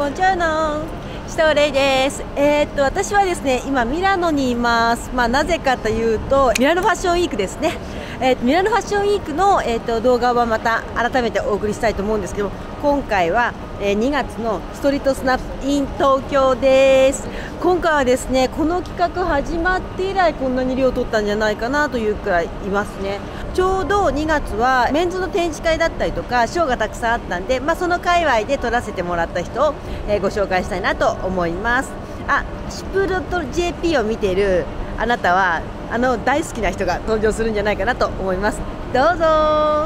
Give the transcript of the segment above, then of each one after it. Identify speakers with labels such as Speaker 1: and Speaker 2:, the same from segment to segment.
Speaker 1: ボンジョーノシトレイです。私はですね、今ミラノにいます。なぜかというと、ミラノファッションウィークですね。ミラノファッションウィークの、動画はまた改めてお送りしたいと思うんですけども、今回は、2月のストリートスナップ in 東京です。今回はですね、この企画始まって以来こんなに量取ったんじゃないかなというくらいいますね。ちょうど2月はメンズの展示会だったりとかショーがたくさんあったんで、その界隈で撮らせてもらった人を、ご紹介したいなと思います。シュプロト JP を見ているあなたは大好きな人が登場するんじゃないかなと思います。どうぞ。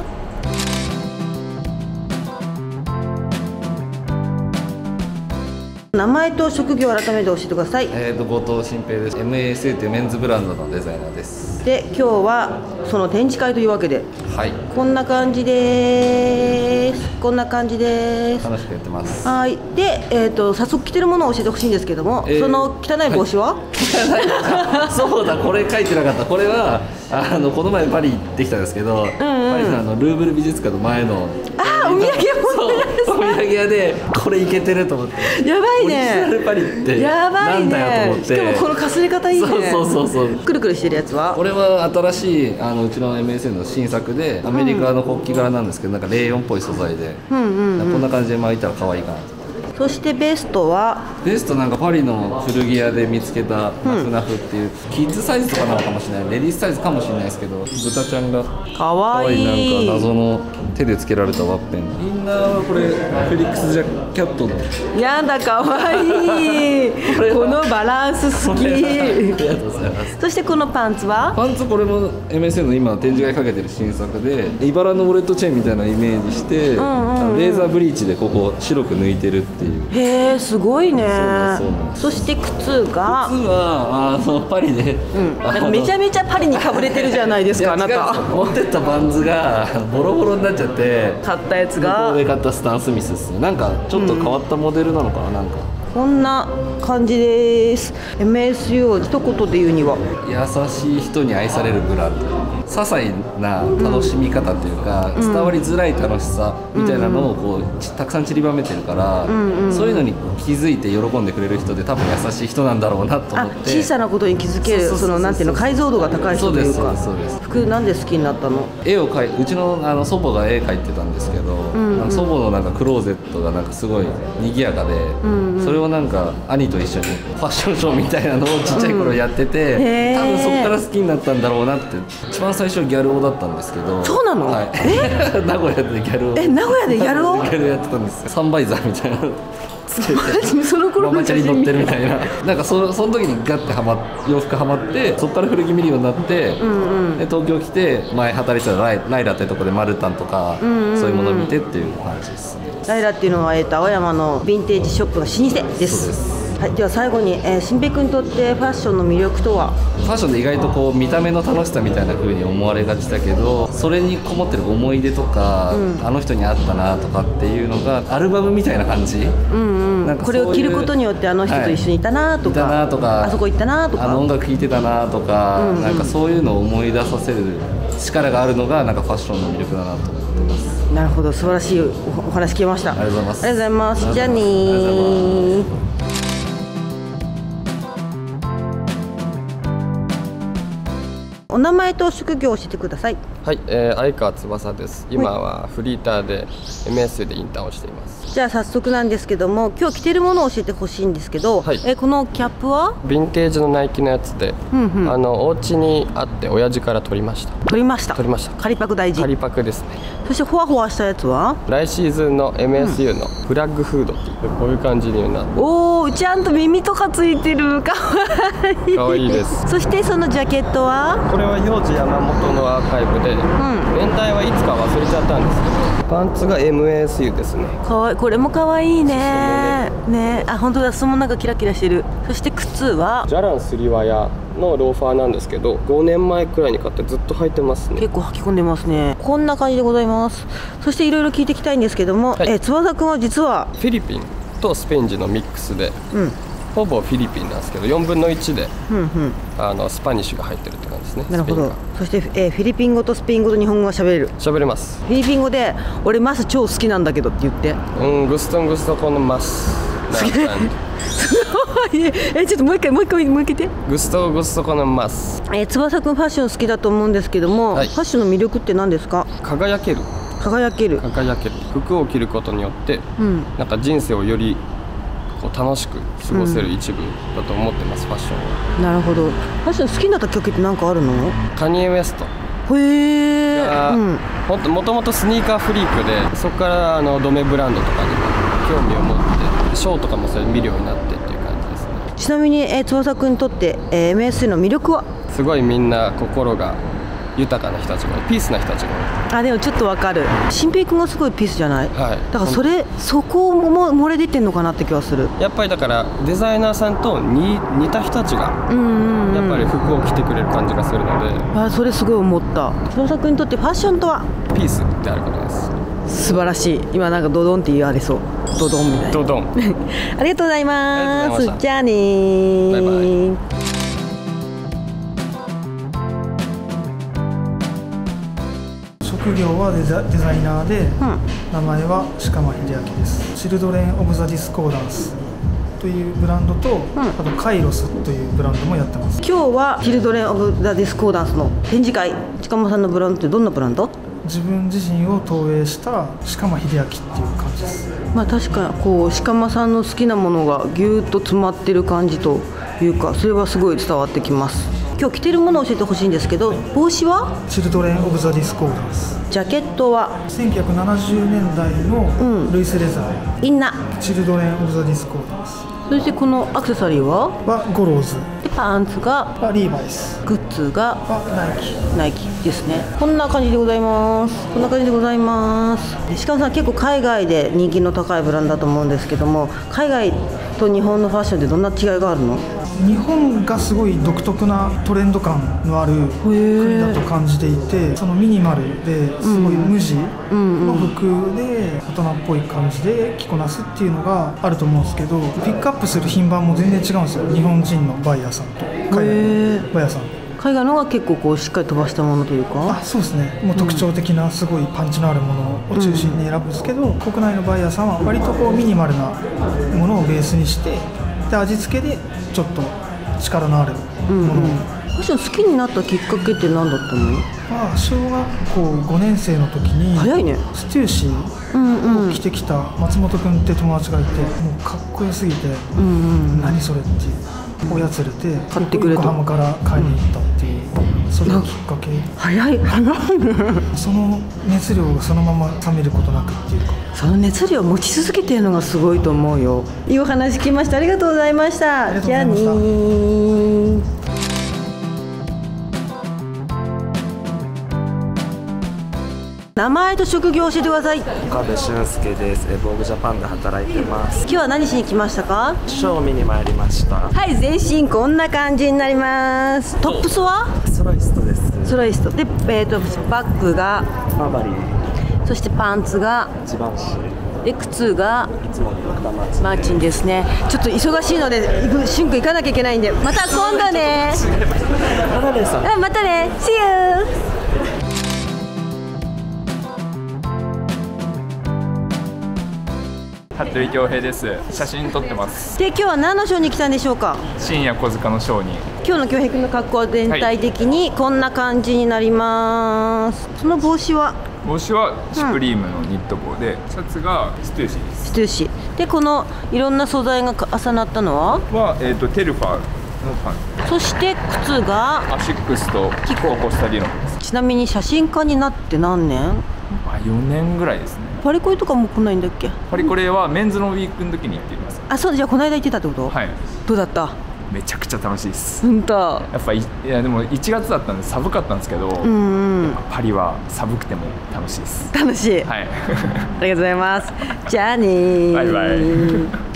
Speaker 1: 名前と職業を改めて教えてください。
Speaker 2: 後藤新平です。MASA というメンズブランドのデザイナーです。
Speaker 1: で、今日はその展示会というわけで、
Speaker 2: はい。
Speaker 1: こんな感じです。こんな感じです。
Speaker 2: 楽しくやってます。
Speaker 1: はい。で、早速着てるものを教えてほしいんですけども、その汚い帽子は？
Speaker 2: そうだ、これ書いてなかった。これはこの前パリ行ってきたんですけど、パリのルーブル美術館の前の
Speaker 1: お土産屋
Speaker 2: お土産屋でこれいけてると思って。
Speaker 1: やばいね。
Speaker 2: オリジナルパリって
Speaker 1: やばいね。
Speaker 2: なんだよと思って。
Speaker 1: しかもこのかすれ方いいね。
Speaker 2: そう
Speaker 1: くるくるしてるやつは？
Speaker 2: これは新しいうちの MSN の新作で、アメリカの国旗柄なんですけど、なんかレーヨンっぽい素材で、こんな感じで巻いたら可愛いかなと。
Speaker 1: そしてベストは？ベ
Speaker 2: ストなんかパリの古着屋で見つけたナフナフっていう、キッズサイズとかなのかもしれない、レディースサイズかもしれないですけど、豚ちゃんが
Speaker 1: かわいい、
Speaker 2: なんか謎の手でつけられたワッペン。インナーはこれフェリックスジャキャットの。
Speaker 1: やだ、かわいいこのバランス好き。あり
Speaker 2: がとうございます。
Speaker 1: そしてこのパンツは？
Speaker 2: パンツこれも MSN の今展示会かけてる新作で、茨のウォレットチェーンみたいなイメージして、レーザーブリーチでここ白く抜いてるっていう。
Speaker 1: へえ、すごいね。そして靴が？
Speaker 2: 靴はパリで、
Speaker 1: なんかめちゃめちゃパリにかぶれてるじゃないですか。あなた
Speaker 2: 持ってったバンズがボロボロになっちゃって、
Speaker 1: 買ったやつが
Speaker 2: 向こうで買ったスタン・スミスですね。なんかちょっと変わったモデルなのかな、なんか
Speaker 1: こんな感じです。 MSU を一言で言うには
Speaker 2: 優しい人に愛されるブランド。些細な楽しみ方っていうか、伝わりづらい楽しさみたいなのをこうたくさん散りばめてるから、そういうのに気づいて喜んでくれる人で多分優しい人なんだろうなと思って。
Speaker 1: 小さなことに気づける、そのなんていうの、解像度が高い人というか。
Speaker 2: そうです。
Speaker 1: 服なんで好きになったの？
Speaker 2: 絵を描いうちの祖母が絵描いてたんですけど、祖母のなんかクローゼットがなんかすごい賑やかで、それをなんか兄と一緒にファッションショーみたいなのをちっちゃい頃やってて、多分そこから好きになったんだろうなって。一番最初ギャル男だったんですけど。そうなの？はい。名古屋でギャル男。
Speaker 1: 名古屋でギャル男？
Speaker 2: ギャルやってたんですよ。サンバイザーみたいなのつけて
Speaker 1: その頃
Speaker 2: ママチャリ乗ってるみたいな。なんかその時にガッて洋服ハマって、そこから古着見るようになって、で東京来て前働いてたライラってとこでマルタンとか、そういうものを見てっていう感じですね。
Speaker 1: ライラっていうのは青山のヴィンテージショップの老舗です。
Speaker 2: そうです。
Speaker 1: はい、では最後に、新平君にとってファッションの魅力とは？
Speaker 2: ファッションで意外とこう見た目の楽しさみたいな風に思われがちだけど、それにこもってる思い出とか、あの人に会ったなとかっていうのがアルバムみたいな感じ。なんか
Speaker 1: これを着ることによってあの人と一緒にいたなとか、あそこ行ったなとか、
Speaker 2: 音楽聴いてたなとか、なんかそういうのを思い出させる力があるのがなんかファッションの魅力だなと思ってます。
Speaker 1: なるほど、素晴らしいお話聞けました。ありがとうございます。ありがとうございます。じゃあねー。お名前と職業を教えてください。
Speaker 3: はい、相川翼です。今はフリーターで MS でインターンをしています。
Speaker 1: じゃあ早速なんですけども、今日着てるものを教えてほしいんですけど、このキャップは
Speaker 3: ヴィンテージのナイキのやつで、お家にあって親父から取りました。取りました。
Speaker 1: 仮パク大事。
Speaker 3: 仮パクですね。
Speaker 1: そしてほわほわしたやつは
Speaker 3: 来シーズンの MSU のフラッグフードっていう、こういう感じになって。
Speaker 1: おお、ちゃんと耳とかついてる。かわいい。
Speaker 3: かわいいです。
Speaker 1: そしてそのジャケットは？
Speaker 3: これは幼児山本のアーカイブで、年代はいつか忘れちゃったんですけど、パンツが MSU ですね。
Speaker 1: かわいい。これもかわいいね。ね、本当だ。そのなんかキラキラしてる。そして靴は
Speaker 3: ジャランスリワヤのローファーなんですけど、5年前くらいに買ってずっと履いてますね。
Speaker 1: 結構履き込んでますね。こんな感じでございます。そしていろいろ聞いていきたいんですけども、翼くんは実は
Speaker 3: フィリピンとスペイン人のミックスで、ほぼフィリピンなんですけど4分の1で、スパニッシュが入ってるって感じですね。
Speaker 1: なるほど。そして、フィリピン語とスペイン語と日本語は喋れる？
Speaker 3: 喋れます。
Speaker 1: フィリピン語で俺マス超好きなんだけどって言って。
Speaker 3: グストングストコのマス
Speaker 1: ちょっともう一回言って。
Speaker 3: gusto con más。
Speaker 1: 翼くんファッション好きだと思うんですけども、ファッションの魅力って何ですか？
Speaker 3: 輝ける。服を着ることによって、なんか人生をよりこう楽しく過ごせる一部だと思ってます、ファッションは。
Speaker 1: なるほど。ファッション好きになった曲って何かあるの？
Speaker 3: カニエ・ウェスト
Speaker 1: へ
Speaker 3: がもともとスニーカーフリークで、そこからドメブランドとかにも興味を持って、ショーとかもそれ見るようになってっていう感じですね。
Speaker 1: ちなみに、翼くんにとって、MSC の魅力は？
Speaker 3: すごいみんな心が豊かな人たちが、ピースな人たちが。
Speaker 1: でもちょっとわかる。新平くんがすごいピースじゃない？
Speaker 3: はい。
Speaker 1: だからそこも漏れ出てんのかなって気がする。
Speaker 3: やっぱりだからデザイナーさんと似た人たちがやっぱり服を着てくれる感じがするので、
Speaker 1: それすごい思った。翼くんにとってファッションとは？
Speaker 3: ピースであることです。
Speaker 1: 素晴らしい。今なんかドドンって言われそう。ドドンみたいな。
Speaker 3: ドドン
Speaker 1: ありがとうございます。じゃあねー。
Speaker 3: バイバイ。
Speaker 4: 職業はデザイナーで、名前は鹿間秀明です。チルドレン・オブ・ザ・ディスコーダンスというブランドと、あとカイロスというブランドもやってます。
Speaker 1: 今日はチルドレン・オブ・ザ・ディスコーダンスの展示会。鹿間さんのブランドってどんなブランド？
Speaker 4: 自分自身を投影した鹿間秀明っていう感じです。
Speaker 1: 確かにこう鹿間さんの好きなものがぎゅーっと詰まってる感じというか、それはすごい伝わってきます。今日着てるものを教えてほしいんですけど、帽子は
Speaker 4: チルドレン・オブ・ザ・ディスコーダンス。
Speaker 1: ジャケットは
Speaker 4: 1970年代のルイス・レザー、
Speaker 1: インナー。
Speaker 4: チルドレン・オブ・ザ・ディスコーダンス。
Speaker 1: そしてこのアクセサリーは
Speaker 4: ゴローズ
Speaker 1: で、パンツが
Speaker 4: リーバイス、
Speaker 1: グッズが
Speaker 4: ナイキ
Speaker 1: ですね。こんな感じでございます。こんな感じでございます。鹿間さん結構海外で人気の高いブランドだと思うんですけども、海外と日本のファッションでどんな違いがあるの？
Speaker 4: 日本がすごい独特なトレンド感のある国だと感じていて、そのミニマルですごい無地の服で大人っぽい感じで着こなすっていうのがあると思うんですけど、ピックアップする品番も全然違うんですよ。日本人のバイヤーさんと海外のバイヤーさん。
Speaker 1: 海外のが結構こうしっかり飛ばしたものというか。
Speaker 4: そうですね。もう特徴的なすごいパンチのあるものを中心に選ぶんですけど、国内のバイヤーさんは割とこうミニマルなものをベースにして、で味付けでちょっと力のあるものを。
Speaker 1: ファッション好きになったきっかけって何だったの？
Speaker 4: 小学校5年生の時に
Speaker 1: 早いね。
Speaker 4: ステューシーを着てきた松本君って友達がいて、もうかっこよすぎて、何それっていう親連れて
Speaker 1: 買ってくれと
Speaker 4: 横浜から買いに行ったっていう、それがきっかけ。
Speaker 1: 早いね。
Speaker 4: その熱量がそのまま冷めることなくっていうか、
Speaker 1: その熱量を持ち続けてるのがすごいと思うよ。いいお話聞きました。ありがとうございました。じゃあねー。名前と職業を教えてください。
Speaker 5: 岡部俊介です。ボーグジャパンで働いてます。
Speaker 1: 今日は何しに来ましたか？
Speaker 5: ショーを見に参りました。
Speaker 1: はい、全身こんな感じになります。トップスは
Speaker 5: ソロイストです。
Speaker 1: ソロイストで、バッグが
Speaker 5: バーバリー、
Speaker 1: そしてパンツが
Speaker 5: ジバンシー
Speaker 1: で、靴が
Speaker 5: いつものドクターマーチン。
Speaker 1: マーチンですね。ちょっと忙しいので瞬間行かなきゃいけないんで、また今度ね。
Speaker 5: またねさん。
Speaker 1: またね。See you。
Speaker 6: 服部恭平です。写真撮ってます。
Speaker 1: で、今日は何のショーに来たんでしょうか？
Speaker 6: 深夜小塚のショーに。
Speaker 1: 今日の恭平君の格好は全体的にこんな感じになります。その帽子は
Speaker 6: シュプリームのニット帽で、シャツがステューシーです。
Speaker 1: ステューシーで、このいろんな素材が重なったのは
Speaker 6: テルファーのパンツ。
Speaker 1: そして靴が
Speaker 6: アシックスとコスタリーノです。
Speaker 1: ちなみに写真家になって何年
Speaker 6: ？4年ぐらいですね。
Speaker 1: パリコレとかも来ないんだっけ？
Speaker 6: パリコレはメンズのウィークの時に行っています。
Speaker 1: そう、じゃあこの間行ってたってこと？
Speaker 6: はい。
Speaker 1: どうだった？
Speaker 6: めちゃくちゃ楽しいです。
Speaker 1: 本当。
Speaker 6: やっぱでも1月だったんで寒かったんですけど、パリは寒くても楽しいです。
Speaker 1: 楽しい。
Speaker 6: はい。
Speaker 1: ありがとうございます。じゃあねー。
Speaker 6: バイバイ。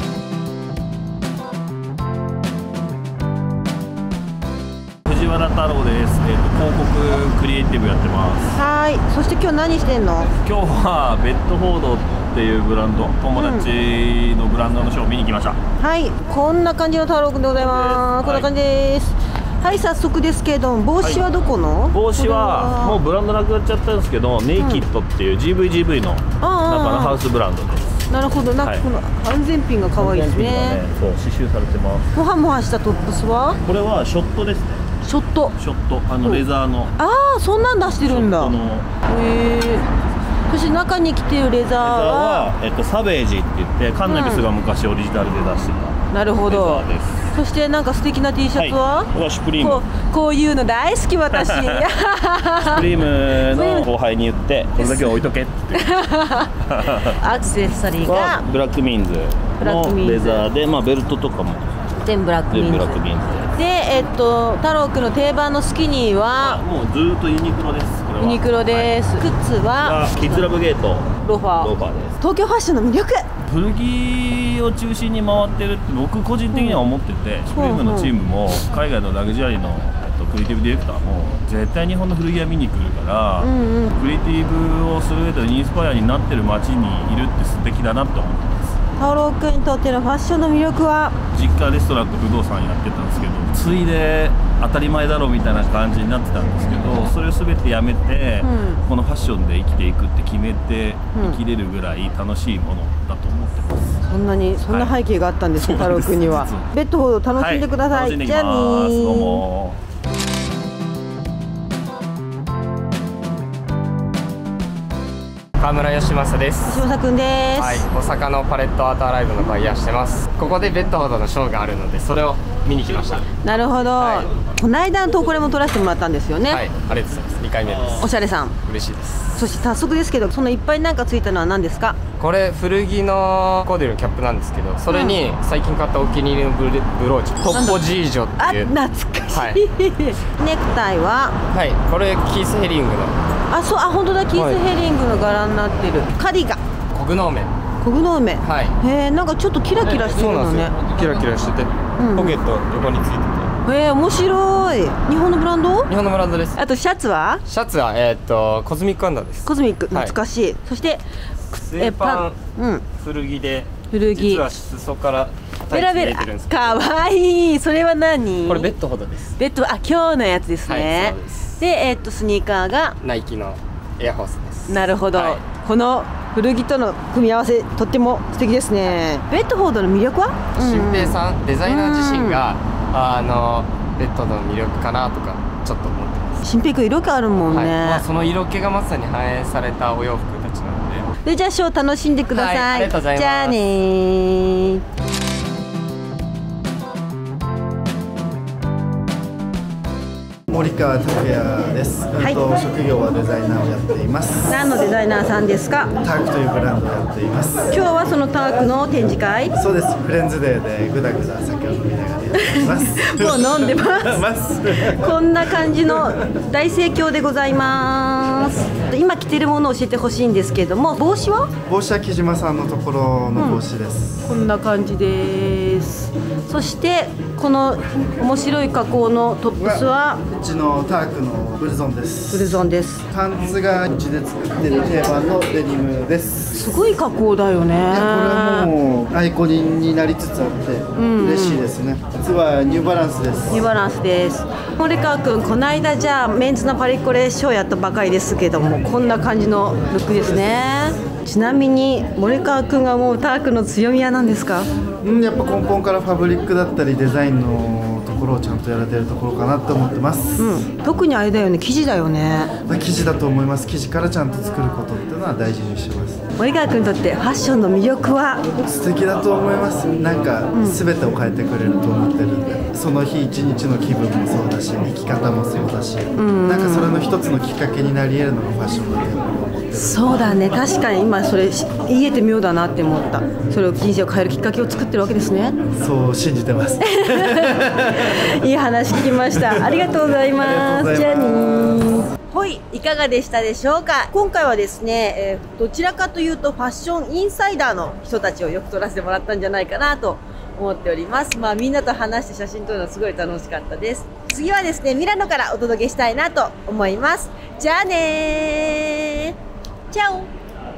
Speaker 7: 藤原太郎です。広告クリエイティブやってます。
Speaker 1: はい。そして今日何してんの？
Speaker 7: 今日はベッドフォードっていうブランド、友達のブランドのショーを見に来ました。
Speaker 1: はい。こんな感じの太郎くんでございます。こんな感じです。はい、早速ですけれども、帽子はどこの？
Speaker 7: 帽子はもうブランドなくなっちゃったんですけど、ネイキッドっていう GVGV の中のハウスブランドです。
Speaker 1: なるほど、なんかこの安全ピンが可愛いですね。
Speaker 7: そう刺繍されてます。
Speaker 1: もはもはしたトップスは
Speaker 7: これはショットですね。
Speaker 1: ショット
Speaker 7: レザーの。
Speaker 1: ああ、そんなん出してるんだ。へえ。そして中に着てるレザーは
Speaker 7: サベージって言ってカンナビスが昔オリジナルで出してた。
Speaker 1: なるほど。そしてなんか素敵な T シャツは、
Speaker 7: これはシュプリーム。
Speaker 1: こういうの大好き私。シュ
Speaker 7: プリームの後輩に言ってこれだけ置いとけって
Speaker 1: アクセサリーが
Speaker 7: ブラックミーンズのレザーで、ベルトとかも
Speaker 1: 全部ブラックミーンズで、太郎くんの定番のスキニーは
Speaker 7: もうずーっとユニクロです。これは
Speaker 1: ユニクロです。靴は
Speaker 7: キッズラブゲート
Speaker 1: ローファーです。東京ファッションの魅力、
Speaker 7: 古着を中心に回ってるって僕個人的には思ってて、シュプリームのチームも海外のラグジュアリーのクリエイティブディレクターも絶対日本の古着屋見に来るから、クリエイティブをする上でインスパイアになってる街にいるって素敵だなって思ってます。
Speaker 1: 太郎くんにとってのファッションの魅力は、
Speaker 7: 実家レストランと不動産やってたんですけど、ついで当たり前だろうみたいな感じになってたんですけど、それを全てやめて、このファッションで生きていくって決めて生きれるぐらい楽しいものだと思ってます。
Speaker 1: そんな背景があったんですね、太郎くんには。ベッドほど楽しんでください。じゃあねー。
Speaker 7: どうも。
Speaker 3: 川村義正です。
Speaker 1: 吉正くんです。
Speaker 3: はい、大阪のパレットアートアライブのバイヤーしてます。ここでベッドほどのショーがあるので、それを見に来ました。
Speaker 1: なるほど。この間の投稿でも撮らせてもらったんですよね。
Speaker 3: はい、ありがとうございます。2回目です。
Speaker 1: おしゃれさん。
Speaker 3: 嬉しいです。
Speaker 1: そして早速ですけど、そのいっぱいなんかついたのは何ですか？
Speaker 3: これ古着のコーデルのキャップなんですけど、それに最近買ったお気に入りのブローチ、トッポジージョっていう。
Speaker 1: あ、懐かしい。はい、ネクタイは、
Speaker 3: はい、これキース・ヘリングの。
Speaker 1: 本当だ、キース・ヘリングの柄になってる。カディガン。
Speaker 3: コグノーメ。
Speaker 1: コグノーメ。
Speaker 3: はい。
Speaker 1: へえ、なんかちょっとキラキラしてるのね。
Speaker 3: キラキラしてて、ポケット横についてて。
Speaker 1: へえ、面白い。日本のブランド？
Speaker 3: 日本のブランドです。
Speaker 1: あとシャツは？
Speaker 3: シャツはコズミックアンダーです。
Speaker 1: コズミック、懐かしい。そして
Speaker 3: パン、古着で。
Speaker 1: 古着。
Speaker 3: 実は裾からタイツ入れてるんですけど。
Speaker 1: かわいい。それは何？
Speaker 3: これベッドほどです。
Speaker 1: ベッド、今日のやつですね。そうです。で、スニーカーが
Speaker 3: ナイキのエアホースです。
Speaker 1: なるほど。この古着との組み合わせ、とっても素敵ですね。ベッドフォードの魅力は？
Speaker 3: 新平さん、デザイナー自身がベッドの魅力かなとかちょっと思ってます。
Speaker 1: 新平君色気あるもんね。
Speaker 3: その色気がまさに反映されたお洋服たちなので。
Speaker 1: じゃあショー楽しんでください。
Speaker 3: ありがとうございます。
Speaker 1: じゃあねー。
Speaker 8: 森川拓也です。職業はデザイナーをやっています。
Speaker 1: 何のデザイナーさんですか？
Speaker 8: タークというブランドをやっています。
Speaker 1: 今日はそのタークの展示会？
Speaker 8: そうです。フレンズデーでぐだぐだ酒を飲みながらやっています。
Speaker 1: もう飲んでます。こんな感じの大盛況でございます。今着てるものを教えてほしいんですけれども、帽子は？
Speaker 8: 帽子は木島さんのところの帽子です。
Speaker 1: こんな感じです。そしてこの面白い加工のトップスは
Speaker 8: うちのタークのブルゾンです。
Speaker 1: ブルゾンです。
Speaker 8: パンツがうちで作ってる定番のデニムです。
Speaker 1: すごい加工だよね。
Speaker 8: これはもうアイコニになりつつあって嬉しいですね。実はニューバランスです。
Speaker 1: ニューバランスです。森川くん、この間じゃあメンズのパリコレショーやったばかりですけども、こんな感じのルックですね。ちなみに森川くんが思うタークの強みは何ですか？
Speaker 8: やっぱ根本からファブリックだったりデザインのところをちゃんとやられてるところかなと思ってます。
Speaker 1: 特にあれだよね、生地だよね。
Speaker 8: 生地だと思います。生地からちゃんと作ることっていうのは大事にしてます。
Speaker 1: 森川君にとってファッションの魅力は？
Speaker 8: 素敵だと思います。なんか全てを変えてくれると思ってるんで、その日一日の気分もそうだし、生き方もそうだし、なんかそれの一つのきっかけになり得るのがファッションだと思ってる。
Speaker 1: そうだね、確かに今それ言えてみようだなって思った。それを人生を変えるきっかけを作ってるわけですね。
Speaker 8: そう信じてます
Speaker 1: いい話聞きました。ありがとうございます。じゃあねー。はい、いかがでしたでしょうか。今回はですね、どちらかというとファッションインサイダーの人たちをよく撮らせてもらったんじゃないかなと思っております。みんなと話して写真撮るのすごい楽しかったです。次はですね、ミラノからお届けしたいなと思います。じゃあねー。チャオ。